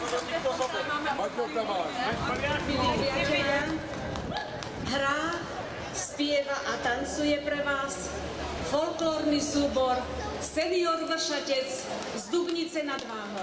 Milí priatelia, hrá, spieva a tancuje pre vás folklórny súbor Senior Vršatec z Dubnice nad Váhom.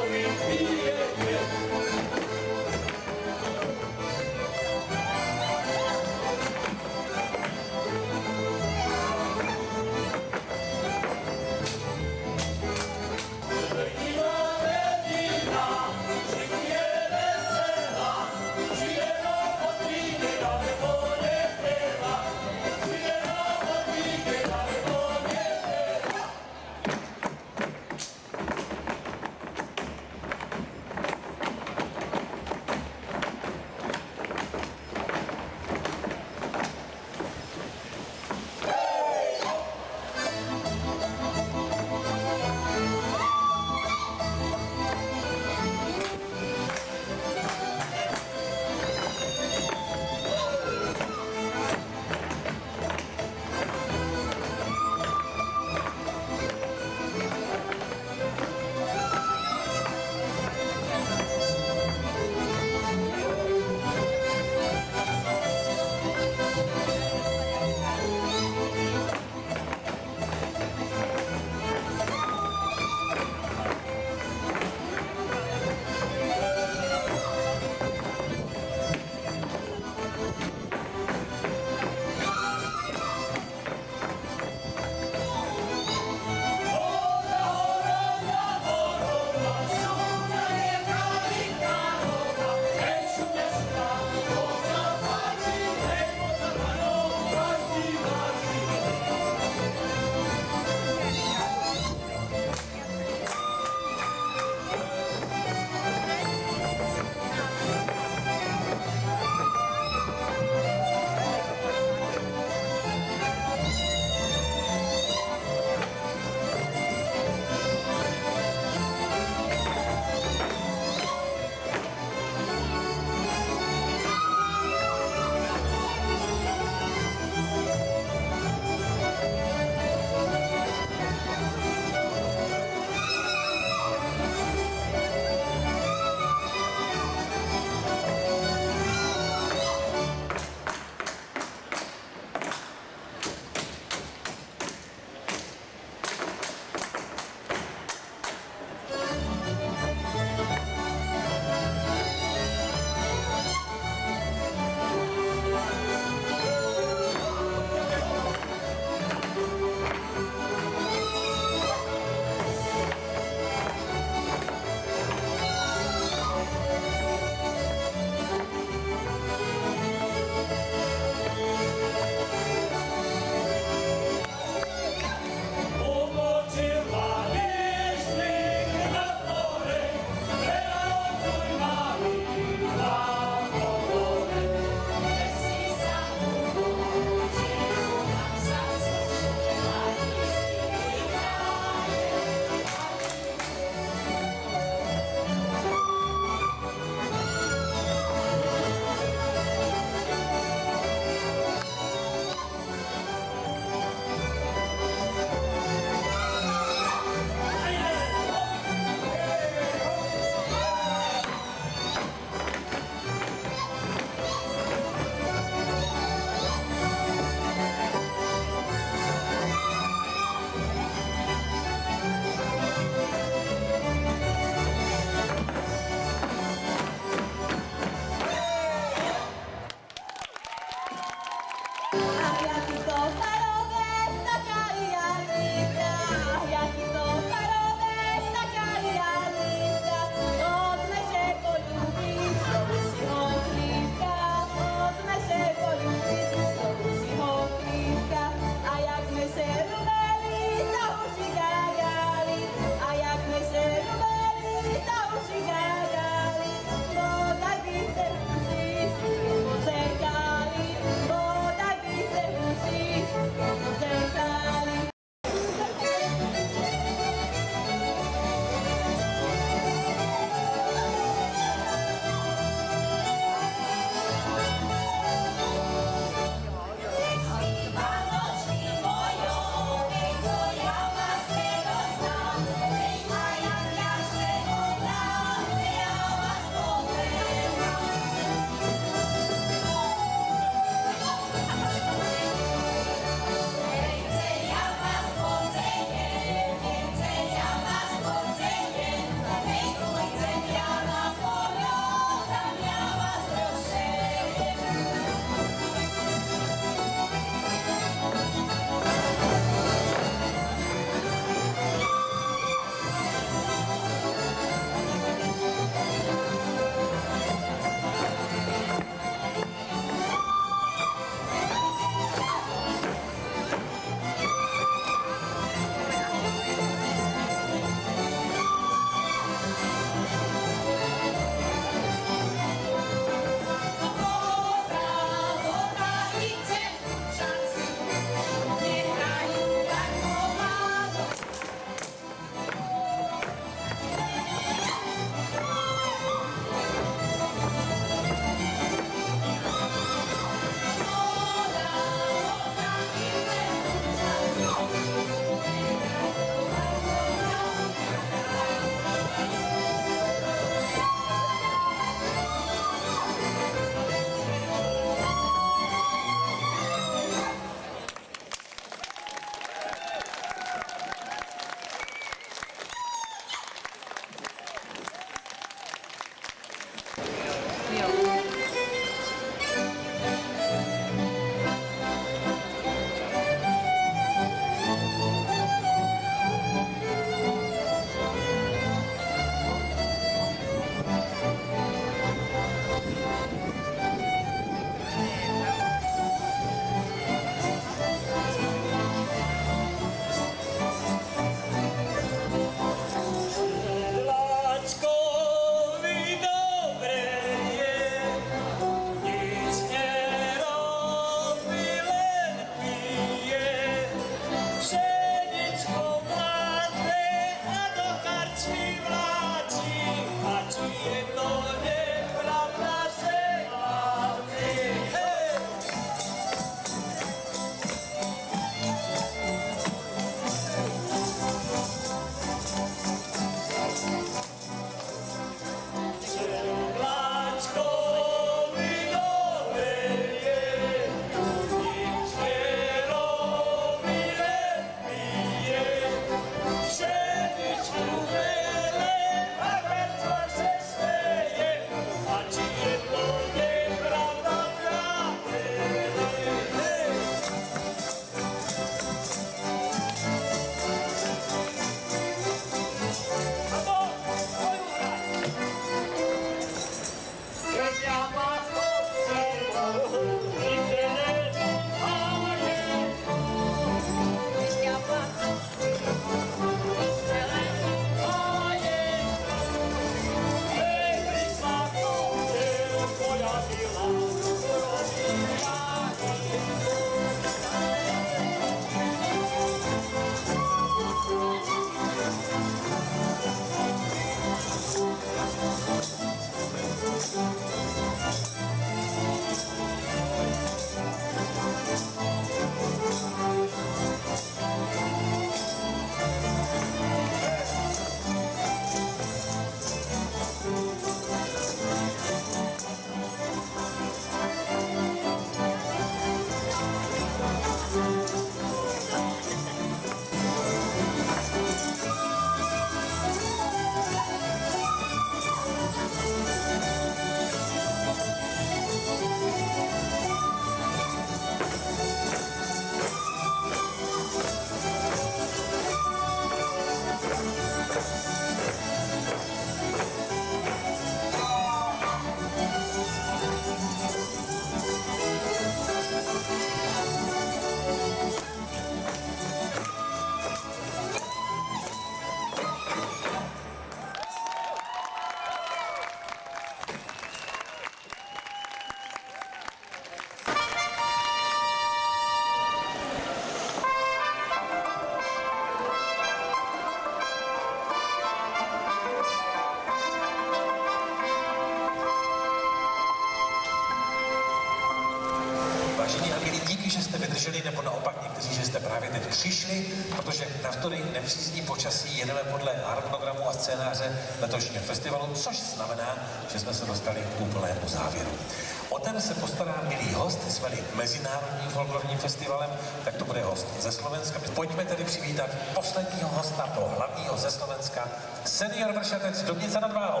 přijeli, nebo naopak někteří, že jste právě teď přišli, protože navzdory nepřízní počasí jedeme podle harmonogramu a scénáře letošního festivalu, což znamená, že jsme se dostali k úplnému závěru. O ten se postará milý host, jsme-li mezinárodním folklorním festivalem, tak to bude host ze Slovenska. Pojďme tedy přivítat posledního hosta, toho hlavního ze Slovenska, senior vršatec Dubnice nad Váhou.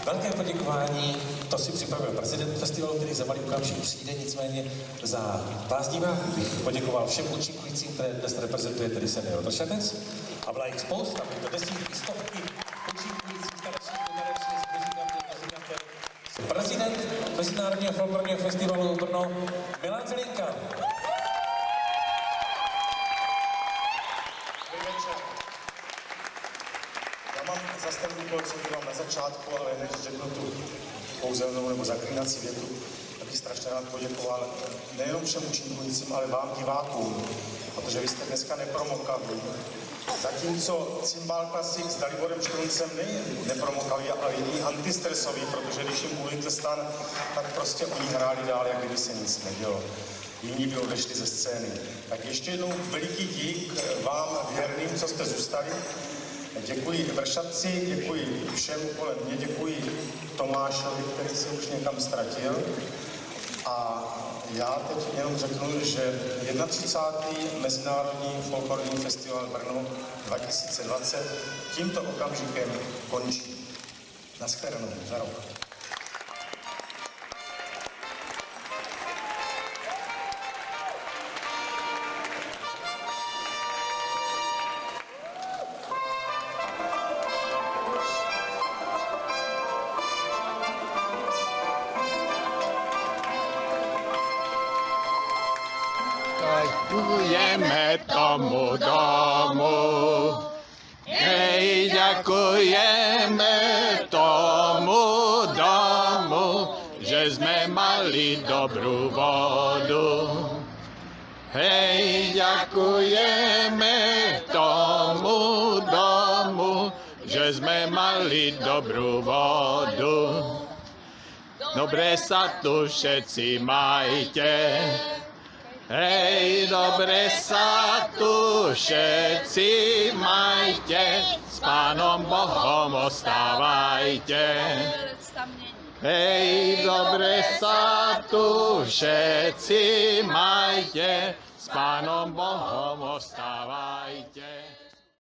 velké poděkování, to si připravil prezident festivalu, který za malý okamžik přijde, nicméně za vás diváky bych poděkoval všem účinkujícím, které dnes reprezentuje tedy Senior Vršatec. A byla jich spousta, byly to desítky, stovky účinkujících, starších, mladších, muzikantek. Prezident Mezinárodního folklorního festivalu Brno Milan Zelinka. Já mám zase ten úkol, co dělám na začátku, ale než řeknu tu kouzelnou nebo zaklínací větu, abych strašně rád poděkoval nejenom všem účinkujícím, ale vám divákům, protože vy jste dneska nepromokavili. Zatímco Cymbal Classic s Daliborem Štruncem nejen nepromokavý, ale i antistresový, protože když jim uvidíte stan, tak prostě oni hráli dál, jak kdyby se nic nedělo. Jiní by odešli ze scény. Tak ještě jednou veliký dík vám věrným, co jste zůstali. Děkuji Vršatci, děkuji všem kolem mě, děkuji Tomášovi, který se už někam ztratil. A já teď jenom řeknu, že 31. Mezinárodní folklorní festival Brno 2020 tímto okamžikem končí. Naschledanou za rok. Děkujeme tomu domu, hej, děkujeme tomu domu, že jsme mali dobrou vodu. Hej, děkujeme tomu domu, že jsme mali dobrou vodu. Dobré sa tu všetci majte, hej, dobre sa tu všetci majte, s Pánom Bohom ostávajte. Hej, dobre sa tu všetci majte, s Pánom Bohom ostávajte.